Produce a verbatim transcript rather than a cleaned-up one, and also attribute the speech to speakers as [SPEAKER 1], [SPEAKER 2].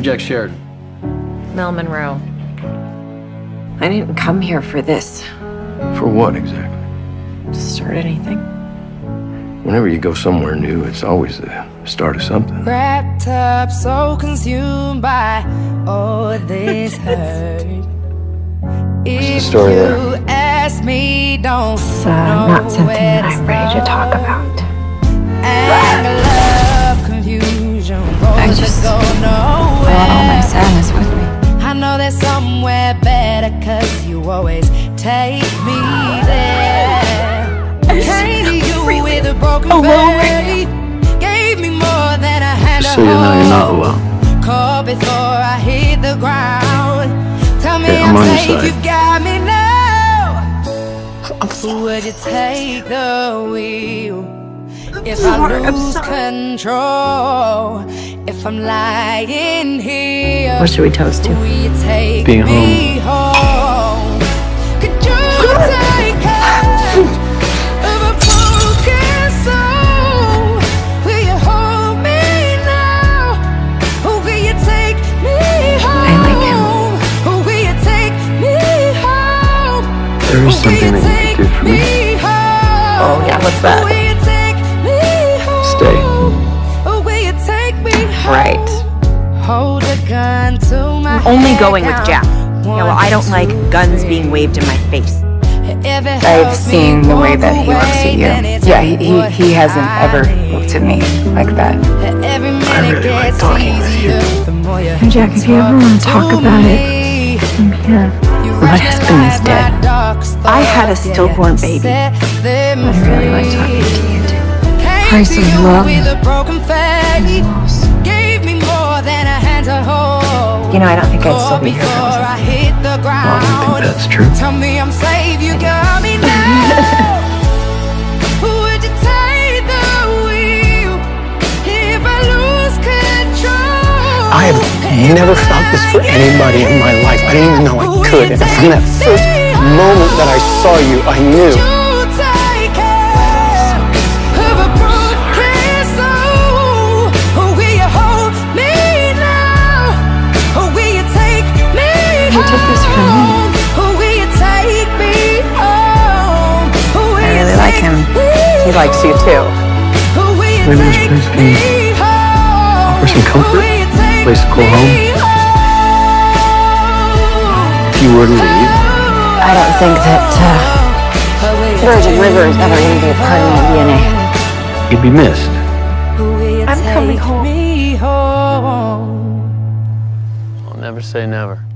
[SPEAKER 1] Reject Sheridan.
[SPEAKER 2] Mel Monroe.
[SPEAKER 3] I didn't come here for this.
[SPEAKER 4] For what exactly?
[SPEAKER 3] To start anything.
[SPEAKER 4] Whenever you go somewhere new, it's always the start of something.
[SPEAKER 5] Wrapped up, so consumed by all this hurt.
[SPEAKER 4] What's the story there?
[SPEAKER 5] If you ask me, don't
[SPEAKER 3] It's uh, not something that I'm ready to talk about.
[SPEAKER 5] Anger, love, confusion,
[SPEAKER 3] I just I want all my sadness with me.
[SPEAKER 5] I know there's somewhere better, cause you always take me there. Came to you with a broken faith, gave me more than a hand
[SPEAKER 4] Just
[SPEAKER 5] to
[SPEAKER 4] so you know, you're not
[SPEAKER 5] hold.
[SPEAKER 4] alone.
[SPEAKER 5] Caught before I hit the ground. Tell me
[SPEAKER 4] Yeah,
[SPEAKER 5] I'm,
[SPEAKER 4] I'm on your
[SPEAKER 5] safe,
[SPEAKER 4] side.
[SPEAKER 5] you've got me now. Would you take the wheel if I lose control? If I'm lying here,
[SPEAKER 3] What should we toast to?
[SPEAKER 5] will you take
[SPEAKER 4] Being
[SPEAKER 5] me home? Could you take care of a broken soul? Will you hold me now? Or will you take me home?
[SPEAKER 3] I like him.
[SPEAKER 5] Or will you take me home?
[SPEAKER 4] There is something that you could do for me.
[SPEAKER 3] Oh yeah, what's that?
[SPEAKER 5] Will you take me home?
[SPEAKER 4] Stay.
[SPEAKER 5] Or will you take me home?
[SPEAKER 3] Right.
[SPEAKER 5] Hold a gun to my
[SPEAKER 2] I'm only
[SPEAKER 5] head
[SPEAKER 2] going with
[SPEAKER 5] now.
[SPEAKER 2] Jack. Yeah, well, I don't like guns being waved in my face.
[SPEAKER 3] I've seen the way that he looks at you. Yeah, he, he, he hasn't ever looked at me like that.
[SPEAKER 4] I really like talking with you.
[SPEAKER 3] And Jack, if you ever want to talk about it, I'm here. My husband is dead. I had a stillborn baby. I really like talking to you too. Price of love and loss. You know, I don't think I'd still be here if it wasn't for you.
[SPEAKER 4] Well, I don't think that's true.
[SPEAKER 5] Tell me I'm safe, you got me now. Would you take the wheel if I lose control?
[SPEAKER 6] I have never felt this for anybody in my life. I didn't even know I could. And from that first moment that I saw you, I knew.
[SPEAKER 3] You took this from me. I really like him. He likes you too.
[SPEAKER 4] Maybe this place can offer some comfort, a place to call home. If you were to leave,
[SPEAKER 3] I don't think that uh, Virgin River is ever going to be a part of my D N A.
[SPEAKER 4] you'd be missed.
[SPEAKER 3] I'm coming home.
[SPEAKER 1] I'll never say never.